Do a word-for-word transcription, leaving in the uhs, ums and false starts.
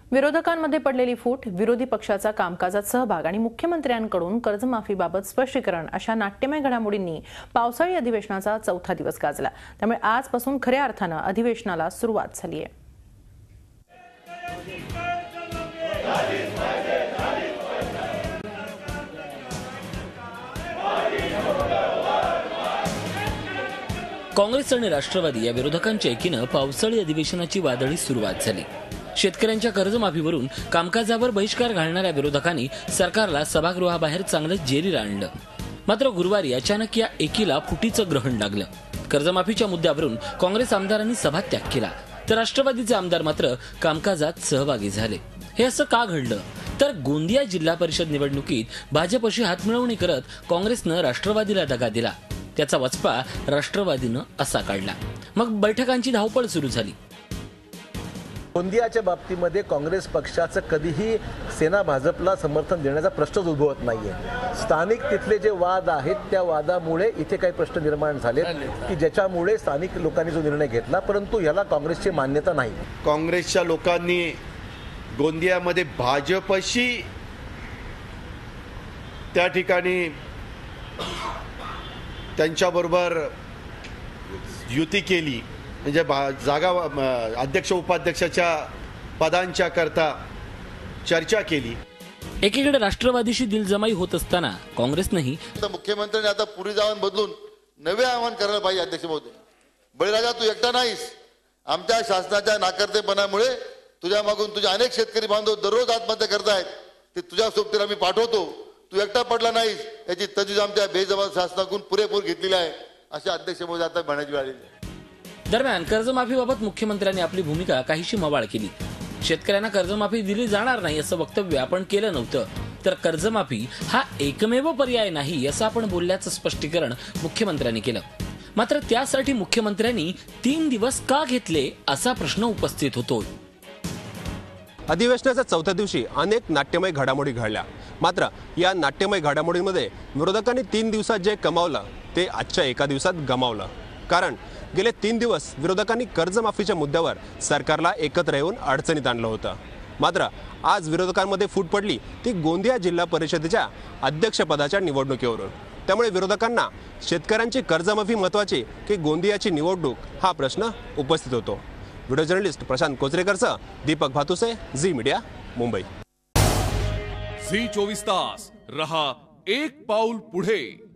विरोधकांमध्ये पडलेली फूट, विरोधी पक्षाचा कामकाजात सहभाग आणि मुख्यमंत्र्यांकडून कर्जमाफीबाबत स्पष्टीकरण अशा नाट्यमय घडामोडींनी पावसाळी अधिवेशनाचा चौथा दिवस गाजला। त्यामुळे आजपासून खऱ्या अर्थानं अधिवेशनाला सुरुवात झाली आहे। काँग्रेस आणि राष्ट्रवादी या विरोधकांच्या एकीनं पावसाळी अधिवेशनाची वादळी सुरुवात झाली। शेतकऱ्यांच्या कर्जमाफीवरून कामकाजावर बहिष्कार घालणाऱ्या विरोधकांनी सरकारला सभागृहाबाहेर चांगलं जेरीर आणलं। मात्र गुरुवारी अचानक या एकीला फुटीचं ग्रहण लागलं। कर्जमाफीच्या मुद्द्यावरून काँग्रेस आमदारांनी सभात्याग केला, तर राष्ट्रवादीचे आमदार मात्र कामकाजात सहभागी झाले। हे असं का घडलं? तर गोंदिया जिल्हा परिषद निवडणुकीत भाजपशी हातमिळवणी करत काँग्रेसनं राष्ट्रवादीला दगा दिला। त्याचा वचपा राष्ट्रवादीनं असा काढला। मग बैठकांची धावपळ सुरू झाली। गोंदियाच्या बाबतीमध्ये काँग्रेस पक्षाचं कधीही सेना भाजपला समर्थन देण्याचा प्रश्नच उद्भवत नाहीये। स्थानिक तिथले जे वाद आहेत त्या वादामुळे इथे काही प्रश्न निर्माण झाले की ज्याच्यामुळे स्थानिक लोकांनी जो निर्णय घेतला, परंतु याला काँग्रेसची मान्यता नाही। काँग्रेसच्या लोकांनी गोंदियामध्ये भाजपशी त्या ठिकाणी त्यांच्याबरोबर युती केली, म्हणजे जागा अध्यक्ष उपाध्यक्षाच्या पदांच्या करता चर्चा केली। एकीकडे राष्ट्रवादीशी दिलजमाई होत असताना काँग्रेसनेही मुख्यमंत्र्यांनी आता पुढे जाऊन बदलून नवे आवाहन करायला पाहिजे। अध्यक्ष महोदय, बळीराजा तू एकटा नाहीस, आमच्या शासनाच्या नाकर्तेपणामुळे तुझ्या मागून तुझे अनेक शेतकरी बांधव दररोज आत्महत्या करतायत, ते तुझ्या सोबतीला आम्ही पाठवतो, तू एकटा पडला नाहीस याची तजवीज आमच्या बेजबाब शासनाकडून पुरेपूर घेतलेली आहे, अशा अध्यक्ष महोदय आता म्हणायची वेळ आली आहे। दरम्यान कर्जमाफीबाबत मुख्यमंत्र्यांनी आपली भूमिका काहीशी मवाळ केली। शेतकऱ्यांना कर्जमाफी दिली जाणार नाही असं वक्तव्य आपण केलं नव्हतं, तर कर्जमाफी हा एकमेव पर्याय नाही असं आपण बोलल्याचं स्पष्टीकरण मुख्यमंत्र्यांनी केलं। मात्र त्यासाठी मुख्यमंत्र्यांनी तीन दिवस का घेतले असा प्रश्न उपस्थित होतो। अधिवेशनाच्या चौथ्या दिवशी अनेक नाट्यमय घडामोडी घडल्या। मात्र या नाट्यमय घडामोडींमध्ये विरोधकांनी तीन दिवसात जे कमावलं ते आजच्या एका दिवसात गमावलं। कारण गेले तीन दिवस विरोधकांनी कर्जमाफीच्या मुद्द्यावर सरकारला एकत्र येऊन अडचणीत आणलं होतं। मात्र आज विरोधकांमध्ये फूट पडली ती गोंदिया जिल्हा परिषदेच्या अध्यक्षपदाच्या निवडणुकीवरून। त्यामुळे विरोधकांना शेतकऱ्यांची कर्जमाफी महत्त्वाची की गोंदियाची निवडणूक हा प्रश्न उपस्थित होतो। व्हिडिओ जर्नलिस्ट प्रशांत कोचरेकरसह Deepak Bhatuse, Zee media, Mumbai. Zee चोवीस तास रहा एक पाऊल पुढे।